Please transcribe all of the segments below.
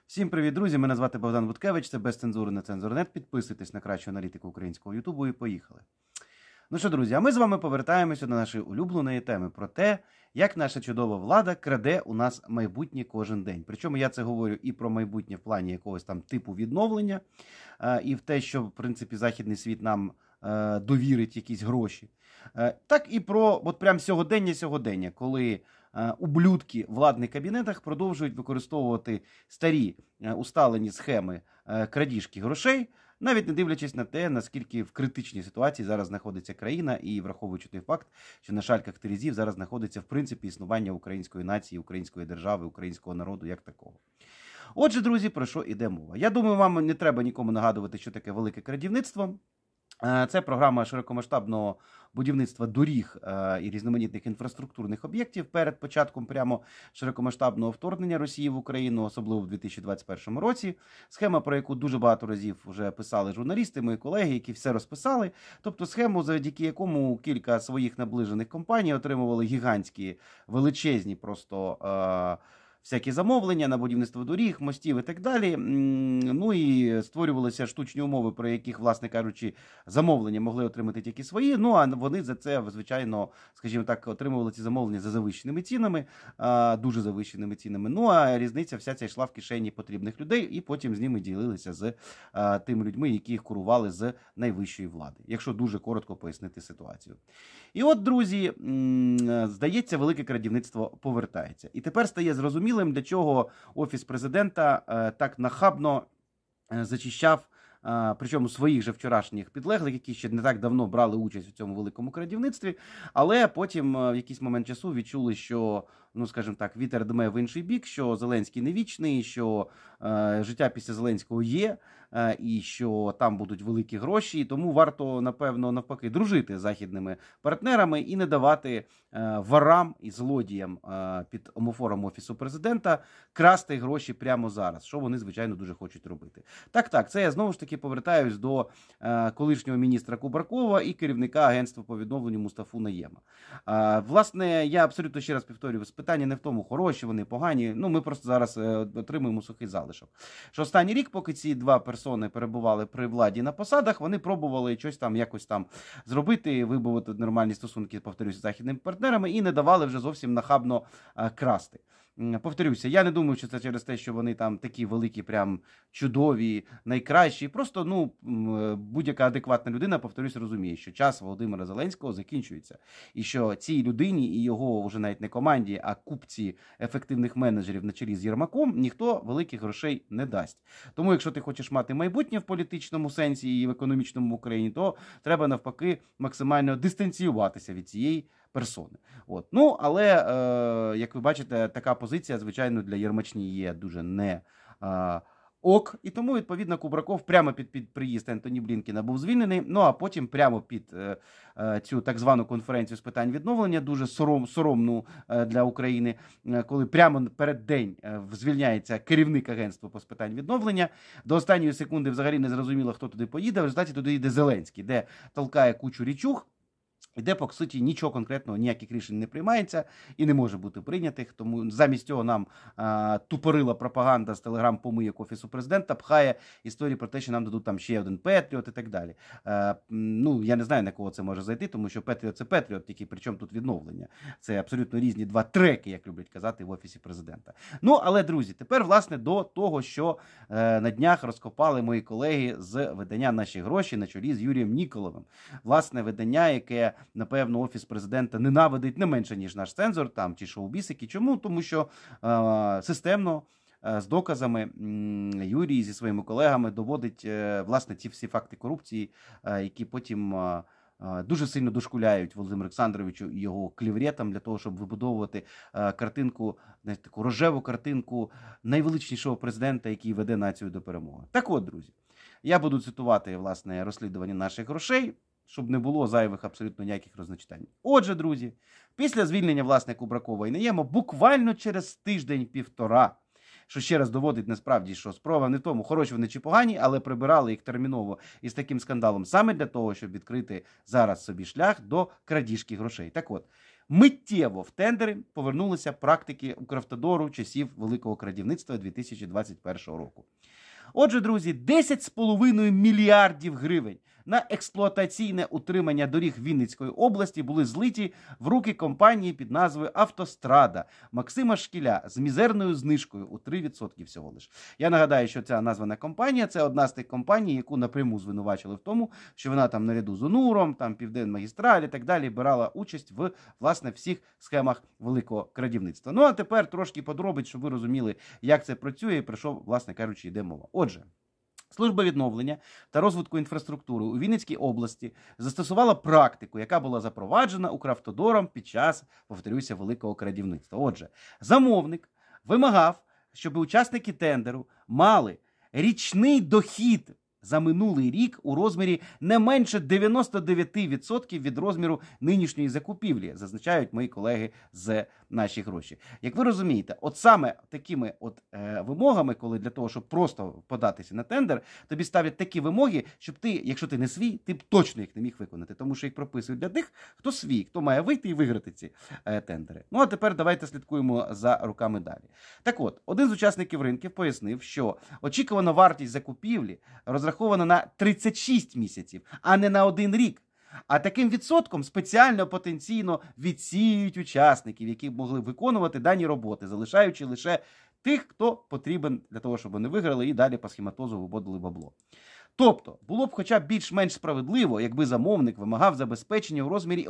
Всім привіт, друзі! Мене звати Богдан Буткевич, це без цензури на Цензор.нет. Підписуйтесь на кращу аналітику українського ютубу і поїхали. Ну що, друзі, а ми з вами повертаємося до нашої улюбленої теми про те, як наша чудова влада краде у нас майбутнє кожен день. Причому я це говорю і про майбутнє в плані якогось там типу відновлення, і в те, що, в принципі, західний світ нам довірить якісь гроші. Так і про от прям сьогодення, коли ублюдки в владних кабінетах продовжують використовувати старі усталені схеми крадіжки грошей, навіть не дивлячись на те, наскільки в критичній ситуації зараз знаходиться країна, і враховуючи той факт, що на шальках терезів зараз знаходиться в принципі існування української нації, української держави, українського народу як такого. Отже, друзі, про що іде мова? Я думаю, вам не треба нікому нагадувати, що таке велике крадівництво. Це програма широкомасштабного будівництва доріг і різноманітних інфраструктурних об'єктів перед початком прямо широкомасштабного вторгнення Росії в Україну, особливо в 2021 році. Схема, про яку дуже багато разів вже писали журналісти, мої колеги, які все розписали. Тобто схему, завдяки якому кілька своїх наближених компаній отримували гігантські, величезні просто всякі замовлення на будівництво доріг, мостів і так далі. Ну і створювалися штучні умови, про яких, власне кажучи, замовлення могли отримати тільки свої. Ну а вони за це, звичайно, скажімо так, отримували ці замовлення за завищеними цінами, дуже завищеними цінами. Ну а різниця вся ця йшла в кишені потрібних людей, і потім з ними ділилися з тими людьми, які їх курували з найвищої влади, якщо дуже коротко пояснити ситуацію. І от, друзі, здається, велике крадівництво повертається. І тепер стає зрозумілим, для чого Офіс Президента так нахабно зачищав, причому своїх же вчорашніх підлеглих, які ще не так давно брали участь у цьому великому крадівництві, але потім в якийсь момент часу відчули, що, ну, скажімо так, вітер дме в інший бік, що Зеленський не вічний, що життя після Зеленського є, і що там будуть великі гроші, і тому варто, напевно, навпаки, дружити з західними партнерами і не давати ворам і злодіям під омофором Офісу Президента красти гроші прямо зараз, що вони, звичайно, дуже хочуть робити. Так, це я знову ж таки повертаюсь до колишнього міністра Кубракова і керівника агентства по відновленню Мустафу Найєма. Власне, я абсолютно ще раз повторюю, питання не в тому, хороші вони, погані, ну ми просто зараз отримуємо сухий залишок. Що останній рік, поки ці два персони перебували при владі на посадах, вони пробували щось там якось там зробити, вибудувати нормальні стосунки, повторюся, з західними партнерами і не давали вже зовсім нахабно красти. Повторюся, я не думаю, що це через те, що вони там такі великі, прям чудові, найкращі. Просто, ну, будь-яка адекватна людина, повторюсь, розуміє, що час Володимира Зеленського закінчується. І що цій людині і його вже навіть не команді, а купці ефективних менеджерів на чолі з Єрмаком ніхто великих грошей не дасть. Тому, якщо ти хочеш мати майбутнє в політичному сенсі і в економічному в Україні, то треба навпаки максимально дистанціюватися від цієї персони. От. Ну, але, як ви бачите, така позиція, звичайно, для Єрмачні є дуже не ок. І тому, відповідно, Кубраков прямо під приїзд Ентоні Блінкена був звільнений, ну, а потім прямо під цю так звану конференцію з питань відновлення, дуже соромну для України, коли прямо перед день звільняється керівник агентства по питань відновлення, до останньої секунди взагалі не зрозуміло, хто туди поїде, в результаті туди йде Зеленський, де толкає кучу річух, і де, по суті, нічого конкретного, ніяких рішень не приймається і не може бути прийнятих. Тому замість цього нам тупорила пропаганда з телеграм-помийок Офісу Президента пхає історії про те, що нам дадуть там ще один Петріот і так далі. Ну, я не знаю, на кого це може зайти, тому що Петріот – це Петріот, тільки причому тут відновлення. Це абсолютно різні два треки, як люблять казати в Офісі Президента. Ну, але, друзі, тепер, власне, до того, що на днях розкопали мої колеги з видання «Наші гроші» на чолі з Юрієм Ніколовим. Власне, видання, яке, напевно, Офіс Президента ненавидить не менше, ніж наш цензор, там, ті шоу-бісики. Чому? Тому що системно, з доказами Юрій зі своїми колегами доводить, власне, ті всі факти корупції, які потім дуже сильно дошкуляють Володимиру Олександровичу і його клівретам для того, щоб вибудовувати картинку, таку рожеву картинку найвеличнішого президента, який веде націю до перемоги. Так от, друзі, я буду цитувати, власне, розслідування наших грошей, щоб не було зайвих абсолютно ніяких розначитань. Отже, друзі, після звільнення, власне, Кубракова і Найєма, буквально через тиждень-півтора, що ще раз доводить насправді, що справа не в тому, хороші вони чи погані, але прибирали їх терміново із таким скандалом саме для того, щоб відкрити зараз собі шлях до крадіжки грошей. Так от, Миттєво в тендери повернулися практики Укравтодору часів Великого крадівництва 2021 року. Отже, друзі, 10,5 мільярдів гривень на експлуатаційне утримання доріг Вінницької області були злиті в руки компанії під назвою «Автострада» Максима Шкіля з мізерною знижкою у 3% всього лиш. Я нагадаю, що ця названа компанія – це одна з тих компаній, яку напряму звинувачили в тому, що вона там наряду з УНУРом, там Південмагістраль і так далі брала участь в, власне, всіх схемах великого крадівництва. Ну, а тепер трошки подробиць, щоб ви розуміли, як це працює і про що, власне кажучи, йде мова. Отже, Служба відновлення та розвитку інфраструктури у Вінницькій області застосувала практику, яка була запроваджена Укравтодором під час, повторюся, великого крадівництва. Отже, замовник вимагав, щоб учасники тендеру мали річний дохід за минулий рік у розмірі не менше 99% від розміру нинішньої закупівлі, зазначають мої колеги з «Наші гроші». Як ви розумієте, от саме такими вимогами, коли для того, щоб просто податися на тендер, тобі ставлять такі вимоги, щоб ти, якщо ти не свій, ти б точно їх не міг виконати, тому що їх прописують для тих, хто свій, хто має вийти і виграти ці тендери. Ну, а тепер давайте слідкуємо за руками далі. Так от, один з учасників ринків пояснив, що очікувана вартість закупівлі розрахована на 36 місяців, а не на 1 рік. А таким відсотком спеціально потенційно відсіюють учасників, які могли виконувати дані роботи, залишаючи лише тих, хто потрібен для того, щоб вони виграли і далі по схематозу виводили бабло. Тобто, було б хоча б більш-менш справедливо, якби замовник вимагав забезпечення у розмірі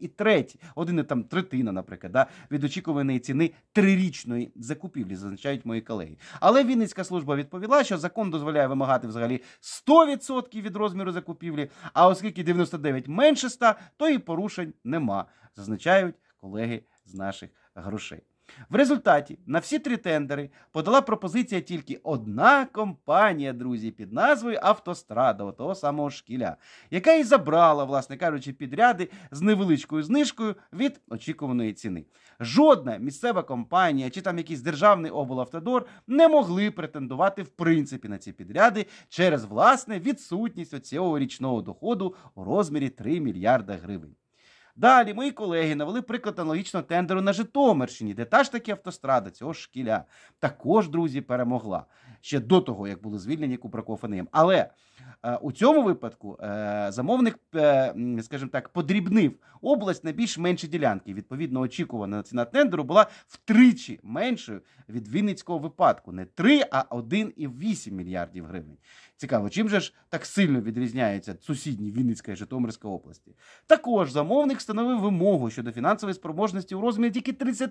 1,3, наприклад, від очікуваної ціни 3-річної закупівлі, зазначають мої колеги. Але Вінницька служба відповіла, що закон дозволяє вимагати взагалі 100% від розміру закупівлі, а оскільки 99 менше 100, то і порушень нема, зазначають колеги з наших грошей. В результаті на всі 3 тендери подала пропозиція тільки одна компанія, друзі, під назвою «Автострада», того самого Шкіля, яка і забрала, власне кажучи, підряди з невеличкою знижкою від очікуваної ціни. Жодна місцева компанія чи там якийсь державний облавтодор не могли претендувати в принципі на ці підряди через, власне, відсутність цього річного доходу у розмірі 3 мільярда гривень. Далі мої колеги навели приклад аналогічного тендеру на Житомирщині, де та ж таки «Автострада» цього Шкіля також, друзі, перемогла. Ще до того, як були звільнені Кубраков і Нем. Але у цьому випадку замовник, скажімо так, подрібнив область на більш-менші ділянки. Відповідно, очікувана ціна тендеру була втричі меншою від Вінницького випадку. Не 3, а 1,8 мільярдів гривень. Цікаво, чим же ж так сильно відрізняються сусідні Вінницька і Житомирська області? Також замовник встановив вимогу щодо фінансової спроможності у розмірі тільки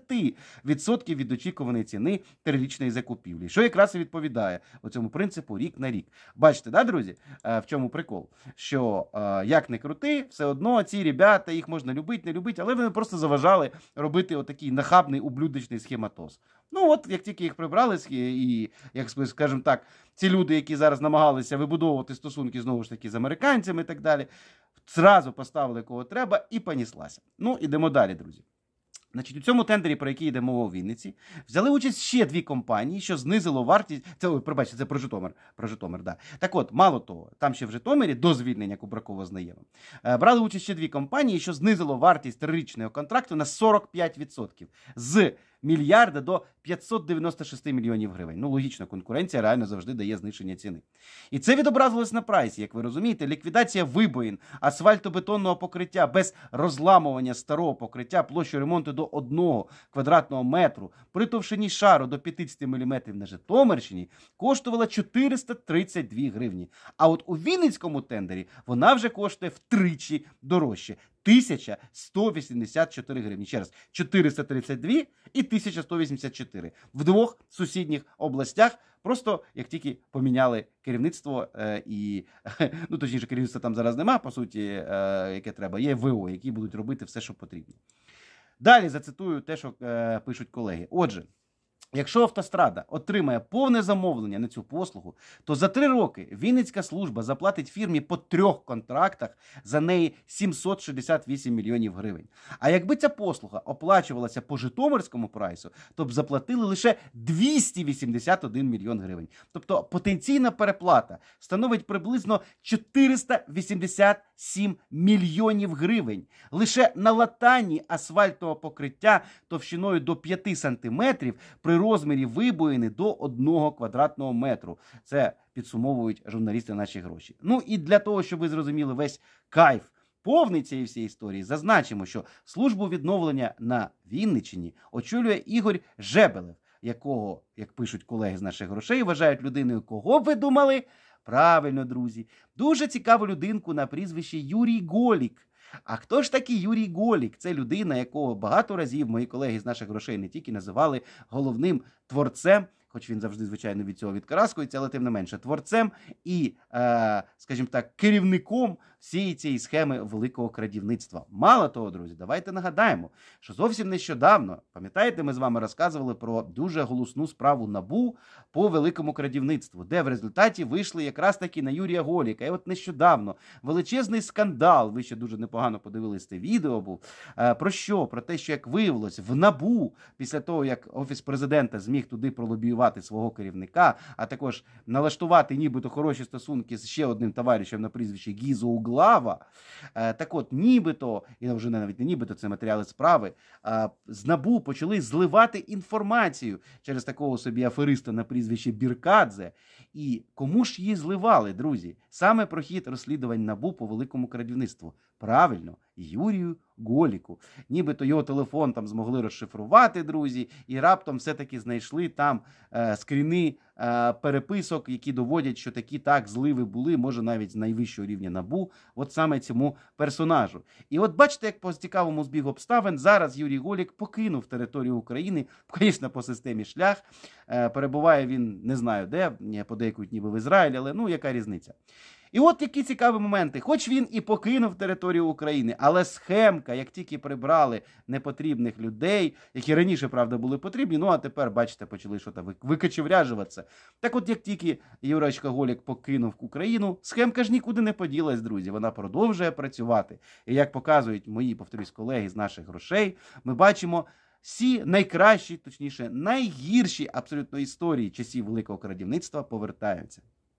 30% від очікуваної ціни 3-річної закупівлі, що якраз і відповідає цьому принципу рік на рік. Бачите, да, друзі, в чому прикол? Що, як не крути, все одно ці ребята, їх можна любити, не любити, але вони просто заважали робити отакий нахабний, ублюдочний схематоз. Ну от, як тільки їх прибрали, і, як скажімо так, ці люди, які зараз намагалися вибудовувати стосунки, знову ж таки, з американцями і так далі, зразу поставили кого треба і поніслася. Ну, ідемо далі, друзі. Значить, у цьому тендері, про який йде мова у Вінниці, взяли участь ще 2 компанії, що знизило вартість... Пробачте, це про Житомир, да. Так от, мало того, там ще в Житомирі, до звільнення Кубракова з Наємом, брали участь ще 2 компанії, що знизило вартість 3-річного контракту на 45%. З мільярда до 596 мільйонів гривень. Ну, логічно, конкуренція реально завжди дає зниження ціни. І це відобразилось на прайсі, як ви розумієте. Ліквідація вибоїн, асфальтобетонного покриття без розламування старого покриття площу ремонту до 1 квадратного метру при товщині шару до 50 мм на Житомирщині коштувала 432 гривні. А от у Вінницькому тендері вона вже коштує втричі дорожче. 1184 гривні. Ще раз, 432 і 1184. В 2 сусідніх областях, просто як тільки поміняли керівництво і, ну точніше, керівництва там зараз нема, по суті, яке треба, є ВО, які будуть робити все, що потрібно. Далі зацитую те, що пишуть колеги. Отже, якщо «Автострада» отримає повне замовлення на цю послугу, то за 3 роки Вінницька служба заплатить фірмі по 3 контрактах за неї 768 мільйонів гривень. А якби ця послуга оплачувалася по житомирському прайсу, то б заплатили лише 281 мільйон гривень. Тобто потенційна переплата становить приблизно 487 7 мільйонів гривень. Лише на латанні асфальтового покриття товщиною до 5 сантиметрів при розмірі вибоїни до 1 квадратного метру. Це підсумовують журналісти наші гроші. Ну і для того, щоб ви зрозуміли весь кайф повний цієї всієї історії, зазначимо, що службу відновлення на Вінниччині очолює Ігор Жебелев, якого, як пишуть колеги з наших грошей, вважають людиною, кого б ви думали? Правильно, друзі. Дуже цікаву людинку на прізвище Юрій Голік. А хто ж такий Юрій Голік? Це людина, якого багато разів мої колеги з наших грошей не тільки називали головним творцем, хоч він завжди, звичайно, від цього відкараскується, але тим не менше, творцем і, скажімо так, керівником всієї цієї схеми великого крадівництва. Мало того, друзі, давайте нагадаємо, що зовсім нещодавно, пам'ятаєте, ми з вами розказували про дуже голосну справу НАБУ по великому крадівництву, де в результаті вийшли якраз таки на Юрія Голіка. І от нещодавно величезний скандал, ви ще дуже непогано подивились це відео, був. Про що? Про те, що, як виявилось, в НАБУ, після того, як Офіс президента зміг туди пролобіювати свого керівника, а також налаштувати нібито хороші стосунки з ще одним товаришем на прізвище Гізо Углава. Так от, нібито, і вже навіть не нібито, це матеріали справи, з НАБУ почали зливати інформацію через такого собі афериста на прізвище Біркадзе. І кому ж її зливали, друзі? Саме про хід розслідувань НАБУ по великому крадівництву. Правильно, Юрію Голіку. Нібито його телефон там змогли розшифрувати, друзі, і раптом все-таки знайшли там скріни переписок, які доводять, що такі так зливи були, може навіть з найвищого рівня НАБУ, от саме цьому персонажу. І от бачите, як по цікавому збігу обставин зараз Юрій Голік покинув територію України, звісно, по системі шлях. Перебуває він, не знаю де, подейкують ніби в Ізраїлі, але ну яка різниця. І от які цікаві моменти. Хоч він і покинув територію України, але схемка, як тільки прибрали непотрібних людей, які раніше, правда, були потрібні, ну а тепер, бачите, почали щось викачевряжуватися. Так от, як тільки Юрочка Голік покинув Україну, схемка ж нікуди не поділась, друзі. Вона продовжує працювати. І як показують мої, повторюсь, колеги з наших грошей, ми бачимо, всі найкращі, точніше, найгірші абсолютно історії часів великого крадівництва повертаються.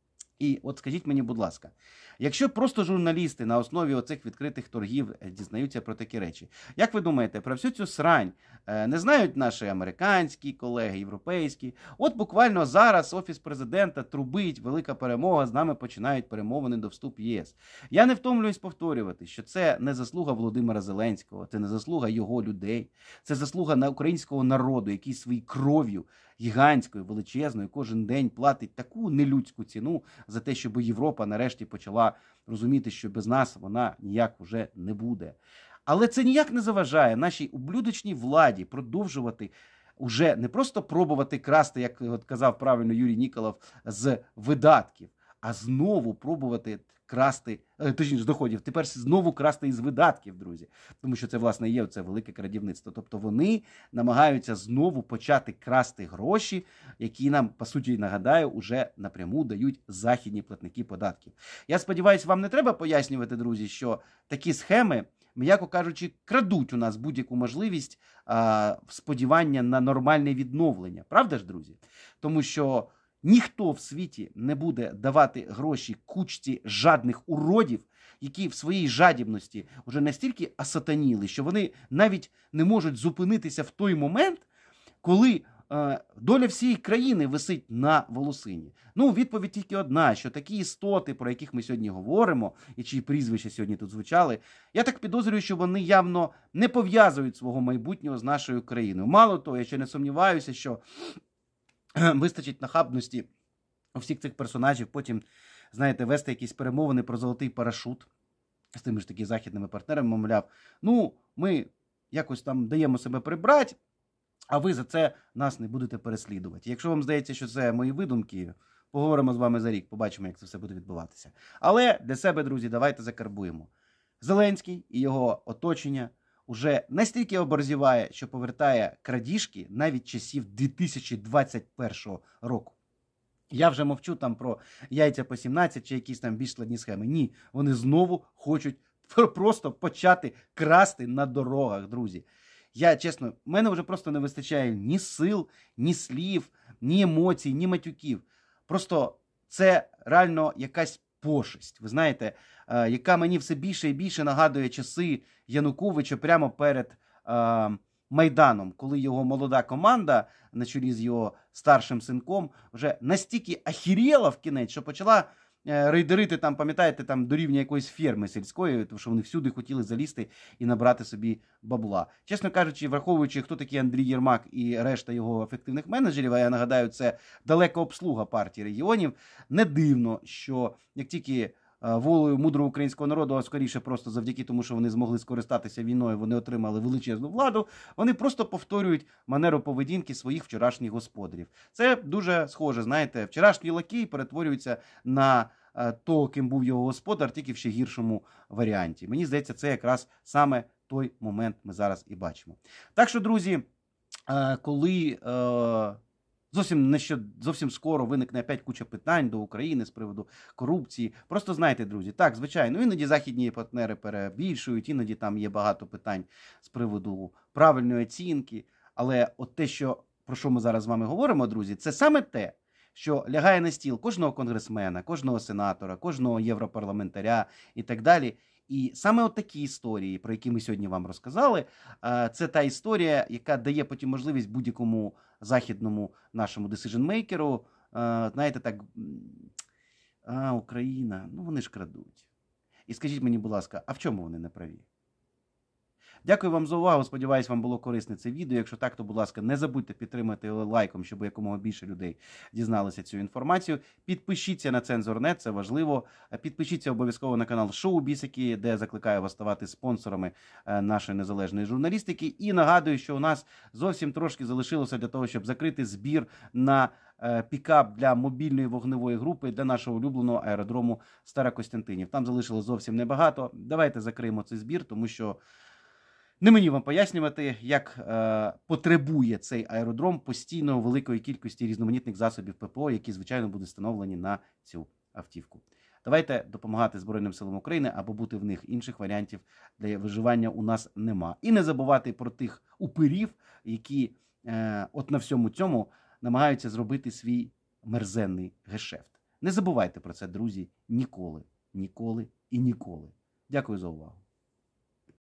І от скажіть мені, будь ласка, якщо просто журналісти на основі оцих відкритих торгів дізнаються про такі речі, як ви думаєте, про всю цю срань не знають наші американські колеги, європейські? От буквально зараз Офіс президента трубить, велика перемога, з нами починають перемовини до вступу в ЄС. Я не втомлююсь повторювати, що це не заслуга Володимира Зеленського, це не заслуга його людей, це заслуга українського народу, який своєю кров'ю гігантською, величезною, кожен день платить таку нелюдську ціну за те, щоб Європа нарешті почала розуміти, що без нас вона ніяк уже не буде. Але це ніяк не заважає нашій ублюдочній владі продовжувати уже не просто пробувати красти, як от казав правильно Юрій Ніколов, з видатків, а знову пробувати красти, точніше, з доходів, тепер знову красти із видатків, друзі. Тому що це, власне, є це велике крадівництво. Тобто вони намагаються знову почати красти гроші, які нам, по суті, нагадаю, уже напряму дають західні платники податків. Я сподіваюся, вам не треба пояснювати, друзі, що такі схеми, м'яко кажучи, крадуть у нас будь-яку можливість сподівання на нормальне відновлення. Правда ж, друзі? Тому що ніхто в світі не буде давати гроші кучці жадних уродів, які в своїй жадібності вже настільки осатаніли, що вони навіть не можуть зупинитися в той момент, коли доля всієї країни висить на волосині. Ну, відповідь тільки одна, що такі істоти, про яких ми сьогодні говоримо, і чиї прізвища сьогодні тут звучали, я так підозрюю, що вони явно не пов'язують свого майбутнього з нашою країною. Мало того, я ще не сумніваюся, що вистачить нахабності у всіх цих персонажів потім, знаєте, вести якісь перемовини про золотий парашут з тими ж таки західними партнерами, мовляв, ну, ми якось там даємо себе прибрати, а ви за це нас не будете переслідувати. Якщо вам здається, що це мої видумки, поговоримо з вами за рік, побачимо, як це все буде відбуватися. Але для себе, друзі, давайте закарбуємо. Зеленський і його оточення уже настільки оборзіває, що повертає крадіжки навіть часів 2021 року. Я вже мовчу там про яйця по 17 чи якісь там більш складні схеми. Ні, вони знову хочуть просто почати красти на дорогах, друзі. Я, чесно, в мене вже просто не вистачає ні сил, ні слів, ні емоцій, ні матюків. Просто це реально якась пошесть. Ви знаєте, яка мені все більше і більше нагадує часи Януковича прямо перед Майданом, коли його молода команда на чолі з його старшим синком вже настільки ахірєла в кінець, що почала рейдерити там, пам'ятаєте, там до рівня якоїсь ферми сільської, тому що вони всюди хотіли залізти і набрати собі бабла. Чесно кажучи, враховуючи, хто такий Андрій Єрмак і решта його ефективних менеджерів, а я нагадаю, це далека обслуга партії регіонів, не дивно, що як тільки волею мудрого українського народу, а скоріше просто завдяки тому, що вони змогли скористатися війною, вони отримали величезну владу, вони просто повторюють манеру поведінки своїх вчорашніх господарів. Це дуже схоже, знаєте, вчорашній лакей перетворюється на того, ким був його господар, тільки в ще гіршому варіанті. Мені здається, це якраз саме той момент ми зараз і бачимо. Так що, друзі, коли зовсім скоро виникне опять куча питань до України з приводу корупції. Просто знайте, друзі, так, звичайно, іноді західні партнери перебільшують, іноді там є багато питань з приводу правильної оцінки. Але от те, про що ми зараз з вами говоримо, друзі, це саме те, що лягає на стіл кожного конгресмена, кожного сенатора, кожного європарламентаря і так далі. І саме от такі історії, про які ми сьогодні вам розказали, це та історія, яка дає потім можливість будь-якому західному нашому decision-maker'у, знаєте, так, Україна, ну вони ж крадуть. І скажіть мені, будь ласка, а в чому вони не праві? Дякую вам за увагу, сподіваюсь, вам було корисне це відео. Якщо так, то, будь ласка, не забудьте підтримати лайком, щоб якомога більше людей дізналися цю інформацію. Підпишіться на Цензор.нет, це важливо. Підпишіться обов'язково на канал Шоу Бісики, де закликаю вас ставати спонсорами нашої незалежної журналістики. І нагадую, що у нас зовсім трошки залишилося для того, щоб закрити збір на пікап для мобільної вогневої групи для нашого улюбленого аеродрому Старокостянтинів. Там залишилось зовсім небагато. Давайте закриємо цей збір, тому що не мені вам пояснювати, як потребує цей аеродром постійно великої кількості різноманітних засобів ППО, які, звичайно, будуть встановлені на цю автівку. Давайте допомагати Збройним силам України або бути в них. Інших варіантів для виживання у нас нема. І не забувати про тих упирів, які от на всьому цьому намагаються зробити свій мерзенний гешефт. Не забувайте про це, друзі, ніколи, ніколи і ніколи. Дякую за увагу.